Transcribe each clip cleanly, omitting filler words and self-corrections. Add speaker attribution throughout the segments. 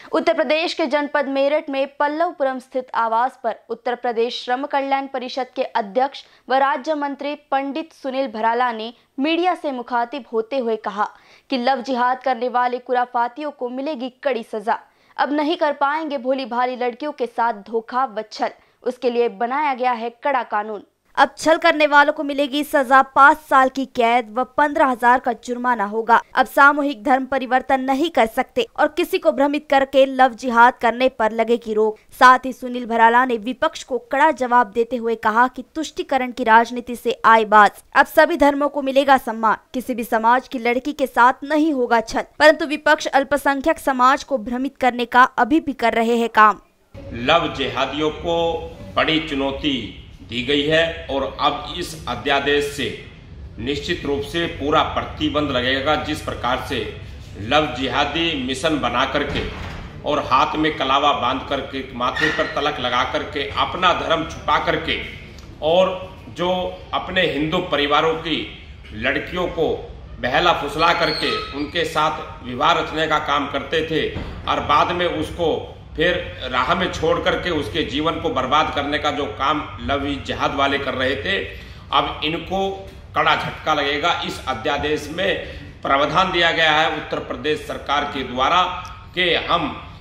Speaker 1: उत्तर प्रदेश के जनपद मेरठ में पल्लवपुरम स्थित आवास पर उत्तर प्रदेश श्रम कल्याण परिषद के अध्यक्ष व राज्य मंत्री पंडित सुनील भराला ने मीडिया से मुखातिब होते हुए कहा कि लव जिहाद करने वाले खुराफातियों को मिलेगी कड़ी सजा। अब नहीं कर पाएंगे भोली भाली लड़कियों के साथ धोखा व छल। उसके लिए बनाया गया है कड़ा कानून। अब छल करने वालों को मिलेगी सजा 5 साल की कैद व 15,000 का जुर्माना होगा। अब सामूहिक धर्म परिवर्तन नहीं कर सकते और किसी को भ्रमित करके लव जिहाद करने पर लगेगी रोक। साथ ही सुनील भराला ने विपक्ष को कड़ा जवाब देते हुए कहा कि तुष्टीकरण की राजनीति से आए बात। अब सभी धर्मों को मिलेगा सम्मान, किसी भी समाज की लड़की के साथ नहीं होगा छल। परंतु विपक्ष अल्पसंख्यक समाज को भ्रमित करने का अभी भी कर रहे हैं काम।
Speaker 2: लव जिहादियों को बड़ी चुनौती दी गई है और अब इस अध्यादेश से निश्चित रूप से पूरा प्रतिबंध लगेगा। जिस प्रकार से लव जिहादी मिशन बना करके और हाथ में कलावा बांध करके, माथे पर तलक लगा करके, अपना धर्म छुपा करके और जो अपने हिंदू परिवारों की लड़कियों को बहला फुसला करके उनके साथ विवाह रचने का काम करते थे और बाद में उसको फिर राह में छोड़ करके उसके जीवन को बर्बाद करने का जो काम लव जिहाद वाले कर रहे थे, अब इनको कड़ा झटका लगेगा। इस अध्यादेश में प्रावधान दिया गया है उत्तर प्रदेश सरकार के द्वारा कि हम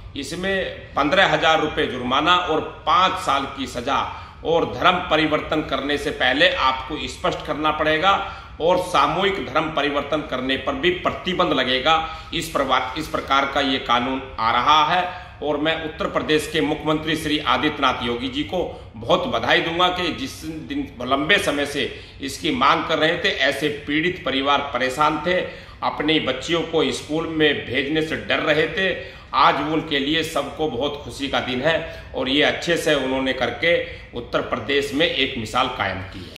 Speaker 2: इसमें 15,000 रुपये जुर्माना और 5 साल की सजा और धर्म परिवर्तन करने से पहले आपको स्पष्ट करना पड़ेगा और सामूहिक धर्म परिवर्तन करने पर भी प्रतिबंध लगेगा। इस प्रकार का ये कानून आ रहा है और मैं उत्तर प्रदेश के मुख्यमंत्री श्री आदित्यनाथ योगी जी को बहुत बधाई दूंगा कि जिस दिन लंबे समय से इसकी मांग कर रहे थे, ऐसे पीड़ित परिवार परेशान थे, अपनी बच्चियों को स्कूल में भेजने से डर रहे थे, आज उनके लिए सबको बहुत खुशी का दिन है और ये अच्छे से उन्होंने करके उत्तर प्रदेश में एक मिसाल कायम की है।